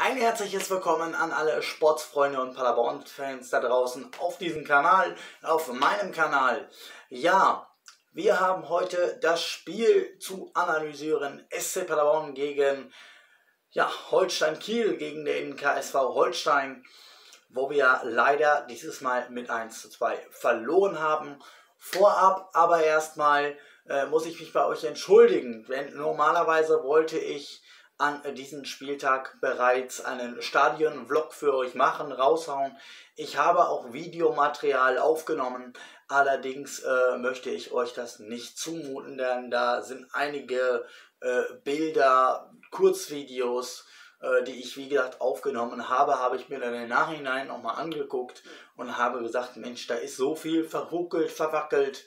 Ein herzliches Willkommen an alle Sportsfreunde und Paderborn-Fans da draußen auf diesem Kanal, auf meinem Kanal. Ja, wir haben heute das Spiel zu analysieren. SC Paderborn gegen Holstein Kiel, gegen den KSV Holstein, wo wir leider dieses Mal mit 1:2 verloren haben. Vorab aber erstmal muss ich mich bei euch entschuldigen, denn normalerweise wollte ich an diesem Spieltag bereits einen Stadion-Vlog für euch machen, raushauen. Ich habe auch Videomaterial aufgenommen, allerdings möchte ich euch das nicht zumuten, denn da sind einige Bilder, Kurzvideos, die ich wie gesagt aufgenommen habe, habe ich mir dann im Nachhinein nochmal angeguckt und habe gesagt, Mensch, da ist so viel verruckelt, verwackelt,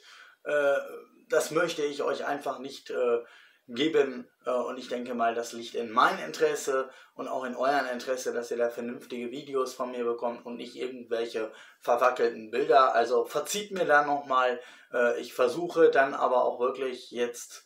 das möchte ich euch einfach nicht geben, und ich denke mal, das liegt in meinem Interesse und auch in eurem Interesse, dass ihr da vernünftige Videos von mir bekommt und nicht irgendwelche verwackelten Bilder. Also verzieht mir da nochmal, ich versuche dann aber auch wirklich jetzt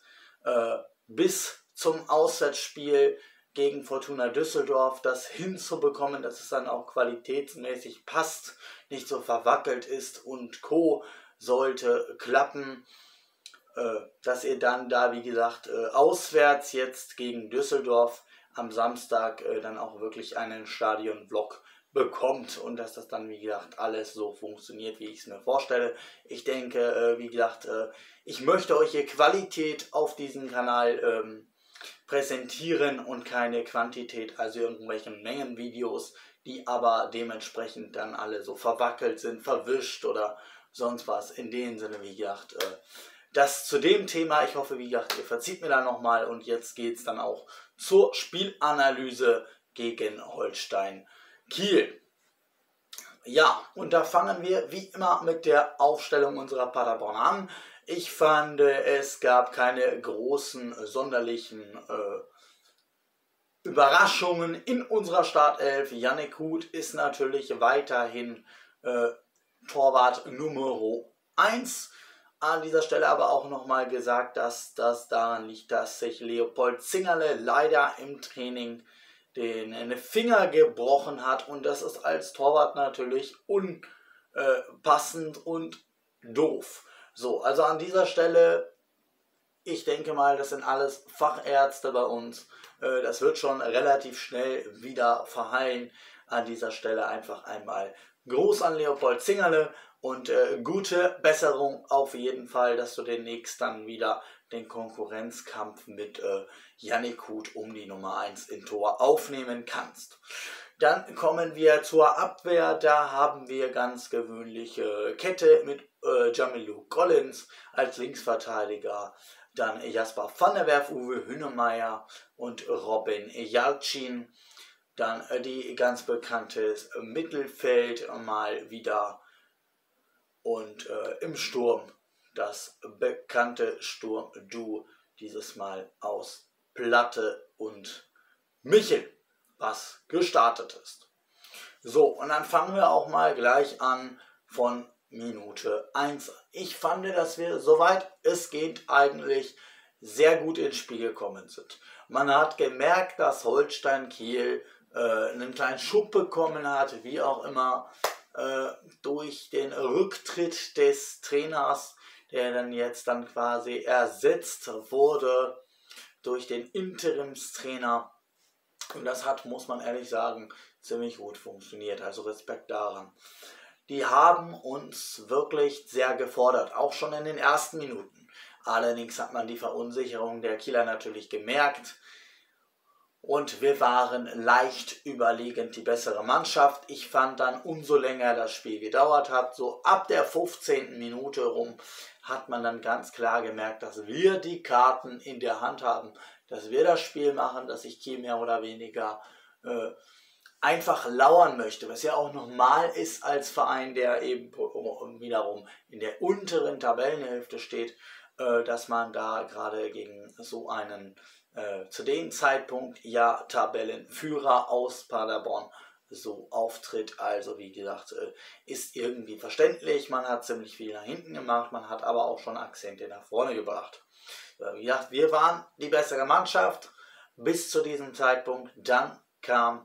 bis zum Auswärtsspiel gegen Fortuna Düsseldorf das hinzubekommen, dass es dann auch qualitätsmäßig passt, nicht so verwackelt ist und Co. sollte klappen. Dass ihr dann da, wie gesagt, auswärts jetzt gegen Düsseldorf am Samstag dann auch wirklich einen Stadion-Vlog bekommt und dass das dann, wie gesagt, alles so funktioniert, wie ich es mir vorstelle. Ich denke, wie gesagt, ich möchte euch hier Qualität auf diesem Kanal präsentieren und keine Quantität, also irgendwelche Mengenvideos, die aber dementsprechend dann alle so verwackelt sind, verwischt oder sonst was. In dem Sinne, wie gesagt, das zu dem Thema. Ich hoffe, wie gesagt, ihr verzieht mir da nochmal und jetzt geht es dann auch zur Spielanalyse gegen Holstein Kiel. Ja, und da fangen wir wie immer mit der Aufstellung unserer Paderborn an. Ich fand, es gab keine großen sonderlichen Überraschungen in unserer Startelf. Yannick Huth ist natürlich weiterhin Torwart Nummer 1. An dieser Stelle aber auch nochmal gesagt, dass das daran liegt, dass sich Leopold Zingerle leider im Training den Finger gebrochen hat und das ist als Torwart natürlich unpassend und doof. So, also an dieser Stelle, ich denke mal, das sind alles Fachärzte bei uns. Das wird schon relativ schnell wieder verheilen. An dieser Stelle einfach einmal Gruß an Leopold Zingerle und gute Besserung auf jeden Fall, dass du demnächst dann wieder den Konkurrenzkampf mit Yannick Huth um die Nummer 1 im Tor aufnehmen kannst. Dann kommen wir zur Abwehr. Da haben wir ganz gewöhnliche Kette mit Jamilu Collins als Linksverteidiger. Dann Jasper van der Werf, Uwe Hünemeyer und Robin Jalcin. Dann die ganz bekannte Mittelfeld mal wieder. Und im Sturm das bekannte Sturmduo, dieses Mal aus Platte und Michel, was gestartet ist. So, und dann fangen wir auch mal gleich an von Minute 1. Ich fand, dass wir, soweit es geht, eigentlich sehr gut ins Spiel gekommen sind. Man hat gemerkt, dass Holstein Kiel einen kleinen Schub bekommen hat, wie auch immer, durch den Rücktritt des Trainers, der dann jetzt dann quasi ersetzt wurde durch den Interimstrainer. Und das hat, muss man ehrlich sagen, ziemlich gut funktioniert. Also Respekt daran. Die haben uns wirklich sehr gefordert, auch schon in den ersten Minuten. Allerdings hat man die Verunsicherung der Kieler natürlich gemerkt. Und wir waren leicht überlegend die bessere Mannschaft. Ich fand dann, umso länger das Spiel gedauert hat, so ab der 15. Minute rum, hat man dann ganz klar gemerkt, dass wir die Karten in der Hand haben, dass wir das Spiel machen, dass ich Kiel mehr oder weniger einfach lauern möchte, was ja auch normal ist als Verein, der eben wiederum in der unteren Tabellenhälfte steht, dass man da gerade gegen so einen zu dem Zeitpunkt ja Tabellenführer aus Paderborn so auftritt. Also wie gesagt, ist irgendwie verständlich. Man hat ziemlich viel nach hinten gemacht, man hat aber auch schon Akzente nach vorne gebracht. Wie gesagt, wir waren die bessere Mannschaft bis zu diesem Zeitpunkt. Dann kam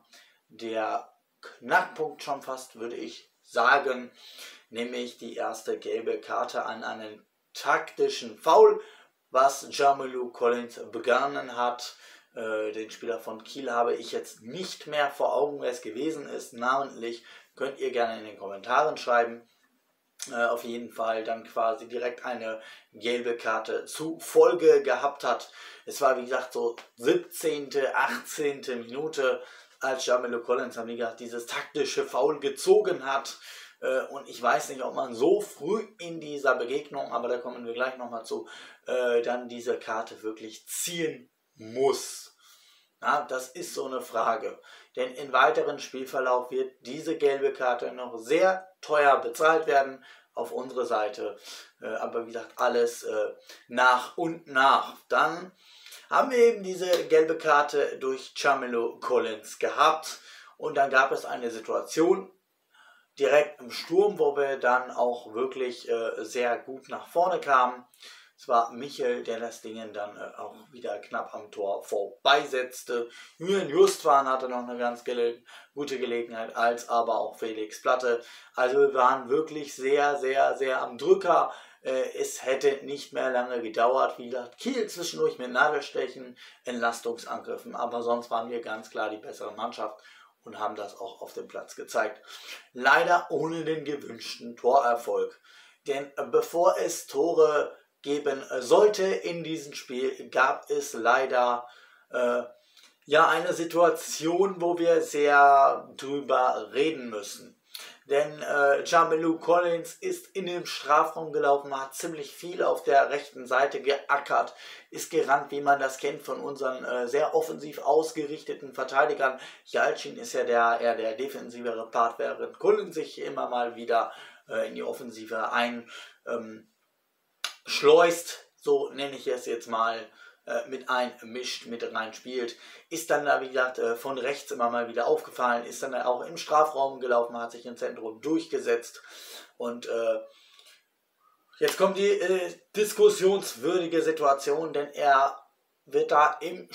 der Knackpunkt schon fast, würde ich sagen, nämlich die erste gelbe Karte an einen taktischen Foul, was Jamilou Collins begangen hat. Den Spieler von Kiel habe ich jetzt nicht mehr vor Augen, wer es gewesen ist. Namentlich könnt ihr gerne in den Kommentaren schreiben. Auf jeden Fall dann quasi direkt eine gelbe Karte zu Folge gehabt hat. Es war wie gesagt so 17., 18. Minute, als Jamilou Collins, haben die gesagt, dieses taktische Foul gezogen hat. Und ich weiß nicht, ob man so früh in dieser Begegnung, aber da kommen wir gleich nochmal zu, dann diese Karte wirklich ziehen muss. Ja, das ist so eine Frage. Denn im weiteren Spielverlauf wird diese gelbe Karte noch sehr teuer bezahlt werden auf unsere Seite. Aber wie gesagt, alles nach und nach. Dann haben wir eben diese gelbe Karte durch Jamilou Collins gehabt. Und dann gab es eine Situation direkt im Sturm, wo wir dann auch wirklich sehr gut nach vorne kamen. Es war Michel, der das Ding dann auch wieder knapp am Tor vorbeisetzte. Julian Justwan hatte noch eine ganz gute Gelegenheit, als aber auch Felix Platte. Also wir waren wirklich sehr, sehr, sehr am Drücker. Es hätte nicht mehr lange gedauert. Wie gesagt, Kiel zwischendurch mit Nadelstechen, Entlastungsangriffen. Aber sonst waren wir ganz klar die bessere Mannschaft und haben das auch auf dem Platz gezeigt. Leider ohne den gewünschten Torerfolg. Denn bevor es Tore geben sollte in diesem Spiel, gab es leider eine Situation, wo wir sehr drüber reden müssen. Denn Jamilou Collins ist in den Strafraum gelaufen, hat ziemlich viel auf der rechten Seite geackert, ist gerannt, wie man das kennt von unseren sehr offensiv ausgerichteten Verteidigern. Yalcin ist ja eher der defensivere Part, während Collins sich immer mal wieder in die Offensive schleust, so nenne ich es jetzt mal, mit einmischt, mit reinspielt, ist dann da, wie gesagt, von rechts immer mal wieder aufgefallen, ist dann auch im Strafraum gelaufen, hat sich im Zentrum durchgesetzt und jetzt kommt die diskussionswürdige Situation, denn er wird da im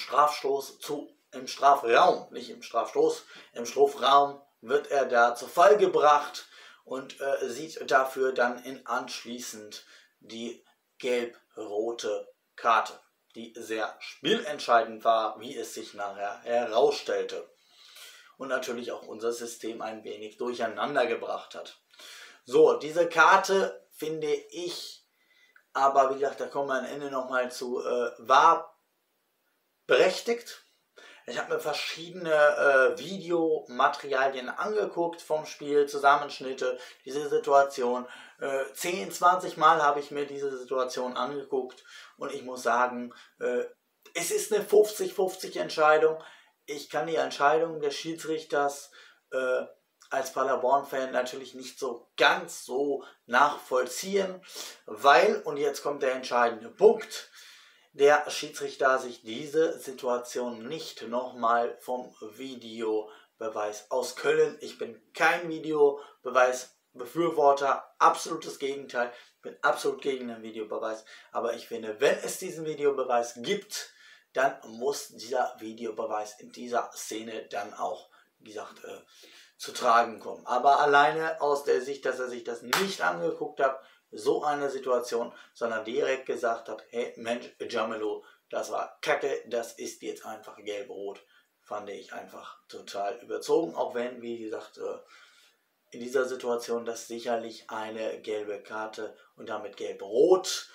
Strafraum, nicht im Strafstoß, im Strafraum wird er da zu Fall gebracht und sieht dafür dann anschließend die gelb-rote Karte, die sehr spielentscheidend war, wie es sich nachher herausstellte. Und natürlich auch unser System ein wenig durcheinander gebracht hat. So, diese Karte finde ich, aber wie gesagt, da kommen wir am Ende nochmal zu, war berechtigt. Ich habe mir verschiedene Videomaterialien angeguckt vom Spiel, Zusammenschnitte, diese Situation. 10, 20 Mal habe ich mir diese Situation angeguckt und ich muss sagen, es ist eine 50-50 Entscheidung. Ich kann die Entscheidung des Schiedsrichters als Paderborn-Fan natürlich nicht so ganz so nachvollziehen, weil, und jetzt kommt der entscheidende Punkt, der Schiedsrichter sich diese Situation nicht nochmal vom Videobeweis aus Köln. Ich bin kein Videobeweisbefürworter, absolutes Gegenteil. Ich bin absolut gegen den Videobeweis. Aber ich finde, wenn es diesen Videobeweis gibt, dann muss dieser Videobeweis in dieser Szene dann auch, wie gesagt, zu tragen kommen. Aber alleine aus der Sicht, dass er sich das nicht angeguckt hat, so eine Situation, sondern direkt gesagt hat, hey Mensch, Jamilou, das war Kacke, das ist jetzt einfach gelb-rot, fand ich einfach total überzogen, auch wenn, wie gesagt, in dieser Situation das sicherlich eine gelbe Karte und damit gelb-rot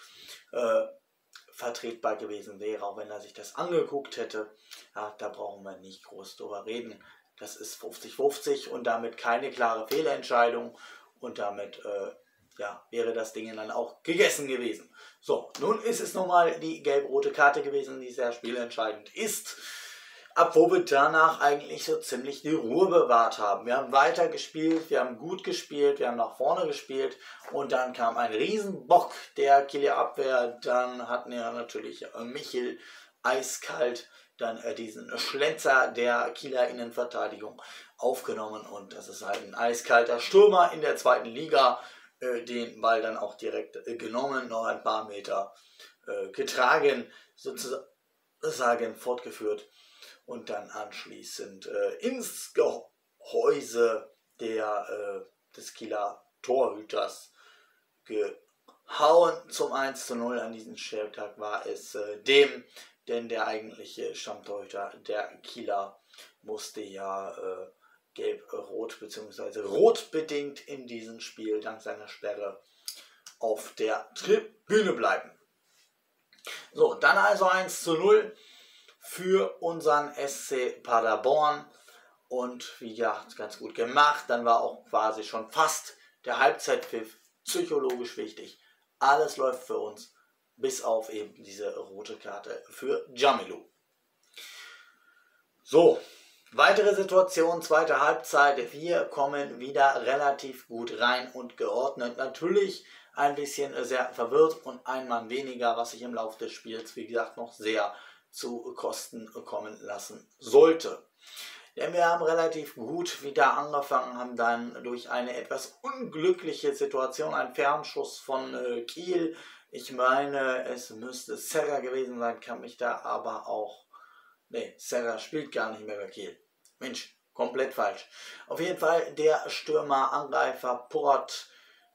vertretbar gewesen wäre, auch wenn er sich das angeguckt hätte. Ja, da brauchen wir nicht groß drüber reden. Das ist 50-50 und damit keine klare Fehlentscheidung und damit wäre das Ding dann auch gegessen gewesen. So, nun ist es nochmal die gelb-rote Karte gewesen, die sehr spielentscheidend ist. Obwohl wir danach eigentlich so ziemlich die Ruhe bewahrt haben. Wir haben weiter gespielt, wir haben gut gespielt, wir haben nach vorne gespielt und dann kam ein Riesenbock der Kieler Abwehr. Dann hatten wir natürlich Michel eiskalt dann diesen Schlenzer der Kieler Innenverteidigung aufgenommen und das ist halt ein eiskalter Stürmer in der zweiten Liga. Den Ball dann auch direkt genommen, noch ein paar Meter getragen, sozusagen fortgeführt und dann anschließend ins Häuse des Kieler Torhüters gehauen. Zum 1:0 an diesem Spieltag war es denn der eigentliche Stammtorhüter der Kieler musste ja gelb-rot bzw. rotbedingt in diesem Spiel dank seiner Sperre auf der Tribüne bleiben. So, dann also 1:0 für unseren SC Paderborn und wie gesagt, ganz gut gemacht. Dann war auch quasi schon fast der Halbzeitpfiff psychologisch wichtig. Alles läuft für uns, bis auf eben diese rote Karte für Jamilu. So, weitere Situation, zweite Halbzeit. Wir kommen wieder relativ gut rein und geordnet. Natürlich ein bisschen sehr verwirrt und ein Mann weniger, was sich im Laufe des Spiels, wie gesagt, noch sehr zu Kosten kommen lassen sollte. Denn wir haben relativ gut wieder angefangen, haben dann durch eine etwas unglückliche Situation, einen Fernschuss von Kiel, ich meine, es müsste Serra gewesen sein, kann mich da aber auch, ne, Serra spielt gar nicht mehr bei Kiel. Mensch, komplett falsch. Auf jeden Fall der Stürmer, Angreifer Porat,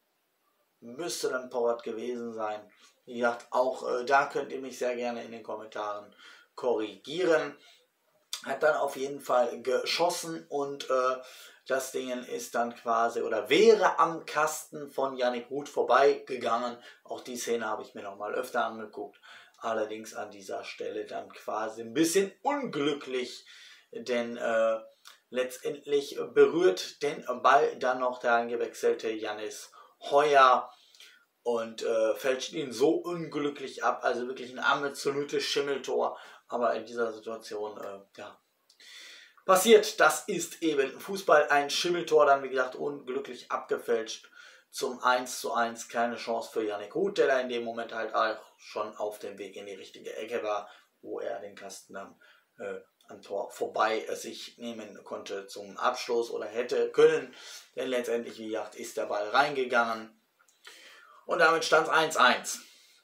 müsste dann Porat gewesen sein. Wie gesagt, auch da könnt ihr mich sehr gerne in den Kommentaren korrigieren. Hat dann auf jeden Fall geschossen und das Ding ist dann quasi oder wäre am Kasten von Yannick Ruth vorbeigegangen. Auch die Szene habe ich mir noch mal öfter angeguckt. Allerdings an dieser Stelle dann quasi ein bisschen unglücklich, denn letztendlich berührt den Ball dann noch der eingewechselte Jannis Heuer und fälscht ihn so unglücklich ab. Also wirklich ein absolutes Schimmeltor. Aber in dieser Situation, ja, passiert, das ist eben Fußball, ein Schimmeltor, dann wie gesagt unglücklich abgefälscht zum 1:1, keine Chance für Yannick Ruth, der da in dem Moment halt auch schon auf dem Weg in die richtige Ecke war, wo er den Kasten dann am Tor vorbei sich nehmen konnte zum Abschluss oder hätte können, denn letztendlich, wie gesagt, ist der Ball reingegangen und damit stand es 1:1.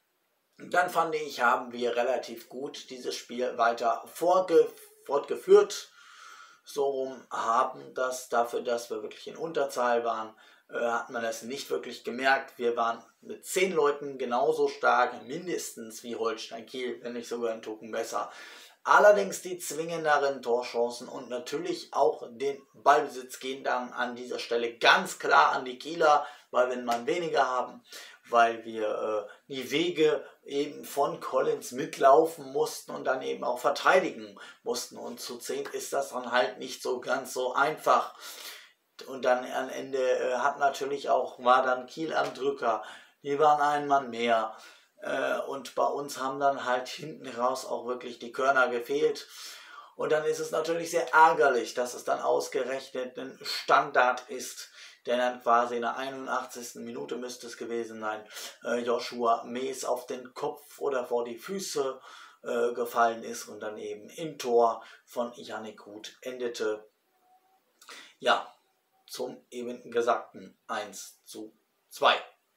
Dann fand ich, haben wir relativ gut dieses Spiel weiter fortgeführt. So rum haben das dafür, dass wir wirklich in Unterzahl waren, hat man das nicht wirklich gemerkt. Wir waren mit 10 Leuten genauso stark, mindestens wie Holstein Kiel, wenn nicht sogar ein Tucken besser. Allerdings die zwingenderen Torchancen und natürlich auch den Ballbesitz gehen dann an dieser Stelle ganz klar an die Kieler, weil wir einen Mann weniger haben, weil wir die Wege eben von Collins mitlaufen mussten und dann eben auch verteidigen mussten. Und zu 10 ist das dann halt nicht so ganz so einfach. Und dann am Ende war dann Kiel am Drücker. Die waren ein Mann mehr. Und bei uns haben dann halt hinten raus auch wirklich die Körner gefehlt. Und dann ist es natürlich sehr ärgerlich, dass es dann ausgerechnet ein Standard ist, der dann quasi in der 81. Minute müsste es gewesen sein, Joshua Mees auf den Kopf oder vor die Füße gefallen ist und dann eben im Tor von Yannick Ruth endete. Ja, zum eben gesagten 1:2.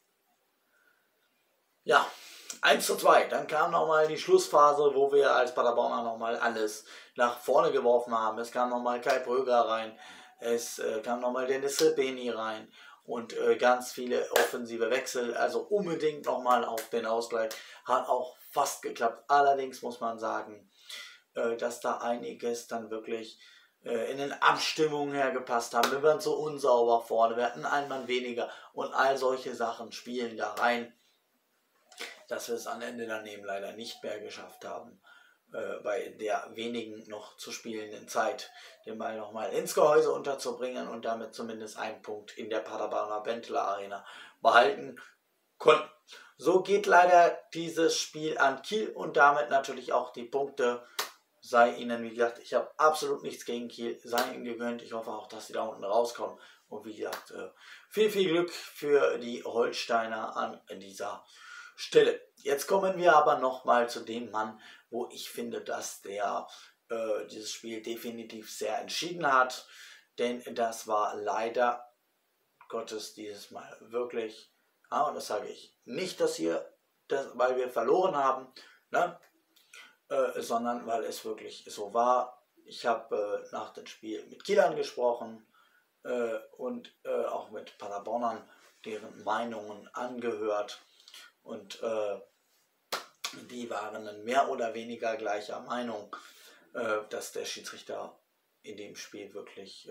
Ja, 1:2. Dann kam nochmal die Schlussphase, wo wir als Paderborner nochmal alles nach vorne geworfen haben. Es kam nochmal Kai Bröger rein. Es kam nochmal Dennis Beni rein und ganz viele offensive Wechsel. Also unbedingt nochmal auf den Ausgleich. Hat auch fast geklappt. Allerdings muss man sagen, dass da einiges dann wirklich in den Abstimmungen hergepasst haben. Wir waren so unsauber vorne. Wir hatten einen Mann weniger und all solche Sachen spielen da rein, dass wir es am Ende dann eben leider nicht mehr geschafft haben, bei der wenigen noch zu spielenden Zeit den Ball nochmal ins Gehäuse unterzubringen und damit zumindest einen Punkt in der Paderborner Benteler Arena behalten konnten. So geht leider dieses Spiel an Kiel und damit natürlich auch die Punkte. Sei ihnen, wie gesagt, ich habe absolut nichts gegen Kiel, sei ihnen gegönnt. Ich hoffe auch, dass sie da unten rauskommen. Und wie gesagt, viel Glück für die Holsteiner an dieser Stelle. Jetzt kommen wir aber nochmal zu dem Mann, wo ich finde, dass der dieses Spiel definitiv sehr entschieden hat. Denn das war leider Gottes dieses Mal wirklich, und das sage ich nicht, weil wir verloren haben, ne? Sondern weil es wirklich so war. Ich habe nach dem Spiel mit Kielern gesprochen und auch mit Paderbornern deren Meinungen angehört und die waren dann mehr oder weniger gleicher Meinung, dass der Schiedsrichter in dem Spiel wirklich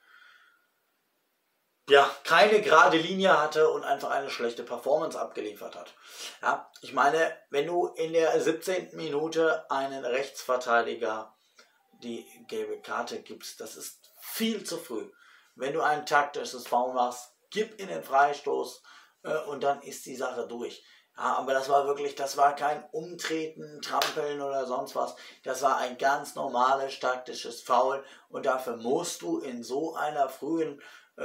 keine gerade Linie hatte und einfach eine schlechte Performance abgeliefert hat. Ja, ich meine, wenn du in der 17. Minute einen Rechtsverteidiger die gelbe Karte gibst, das ist viel zu früh. Wenn du ein taktisches Foul machst, gib in den Freistoß und dann ist die Sache durch. Ja, aber das war kein Umtreten, Trampeln oder sonst was. Das war ein ganz normales taktisches Foul und dafür musst du in so einer frühen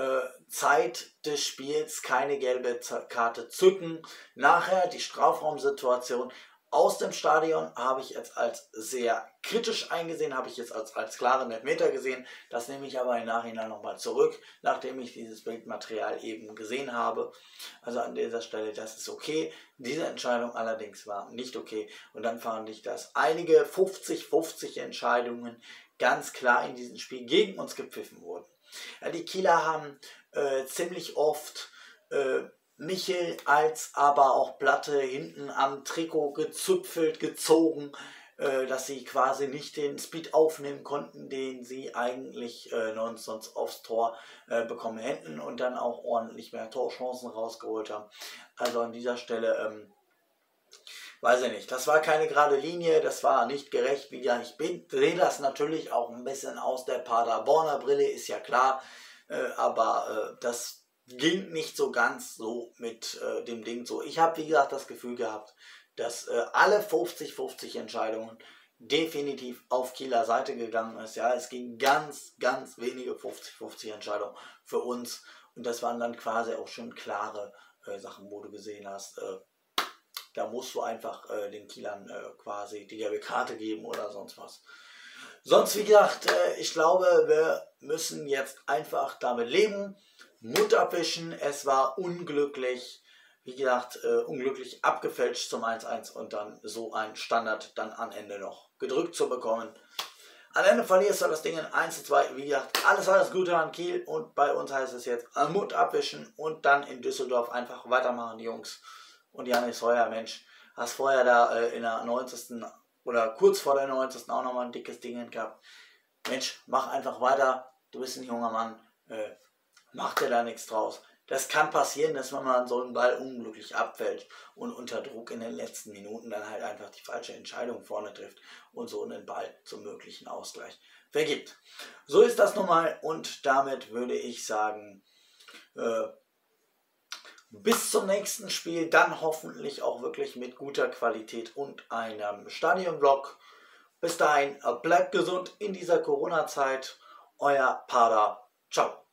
Zeit des Spiels keine gelbe Karte zücken. Nachher die Strafraumsituation aus dem Stadion habe ich jetzt als sehr kritisch eingesehen, habe ich jetzt als klaren Elfmeter gesehen. Das nehme ich aber im Nachhinein nochmal zurück, nachdem ich dieses Bildmaterial eben gesehen habe. Also an dieser Stelle, das ist okay. Diese Entscheidung allerdings war nicht okay. Und dann fand ich, dass einige 50-50 Entscheidungen ganz klar in diesem Spiel gegen uns gepfiffen wurden. Ja, die Kieler haben ziemlich oft Michel als aber auch Platte hinten am Trikot gezüpfelt, gezogen, dass sie quasi nicht den Speed aufnehmen konnten, den sie eigentlich sonst aufs Tor bekommen hätten und dann auch ordentlich mehr Torchancen rausgeholt haben. Also an dieser Stelle weiß ich nicht, das war keine gerade Linie, das war nicht gerecht, wie ja ich bin. Sehe das natürlich auch ein bisschen aus der Paderborner Brille, ist ja klar, aber das ging nicht so ganz so mit dem Ding so. Ich habe, wie gesagt, das Gefühl gehabt, dass alle 50-50 Entscheidungen definitiv auf Kieler Seite gegangen ist. Ja, es ging ganz, ganz wenige 50-50 Entscheidungen für uns und das waren dann quasi auch schon klare Sachen, wo du gesehen hast, da musst du einfach den Kielern quasi die gelbe Karte geben oder sonst was. Sonst, wie gesagt, ich glaube, wir müssen jetzt einfach damit leben. Mund abwischen, es war unglücklich. Wie gesagt, unglücklich abgefälscht zum 1-1 und dann so ein Standard dann am Ende noch gedrückt zu bekommen. Am Ende verlierst du das Ding in 1-2. Wie gesagt, alles Gute an Kiel und bei uns heißt es jetzt Mund abwischen und dann in Düsseldorf einfach weitermachen, die Jungs. Und Janis Heuer, Mensch, hast vorher da in der 90. oder kurz vor der 90. auch nochmal ein dickes Ding gehabt. Mensch, mach einfach weiter, du bist ein junger Mann, mach dir da nichts draus. Das kann passieren, dass man mal so einen Ball unglücklich abfällt und unter Druck in den letzten Minuten dann halt einfach die falsche Entscheidung vorne trifft und so einen Ball zum möglichen Ausgleich vergibt. So ist das nun mal und damit würde ich sagen, bis zum nächsten Spiel, dann hoffentlich auch wirklich mit guter Qualität und einem Stadionblock. Bis dahin, bleibt gesund in dieser Corona-Zeit. Euer Pader. Ciao.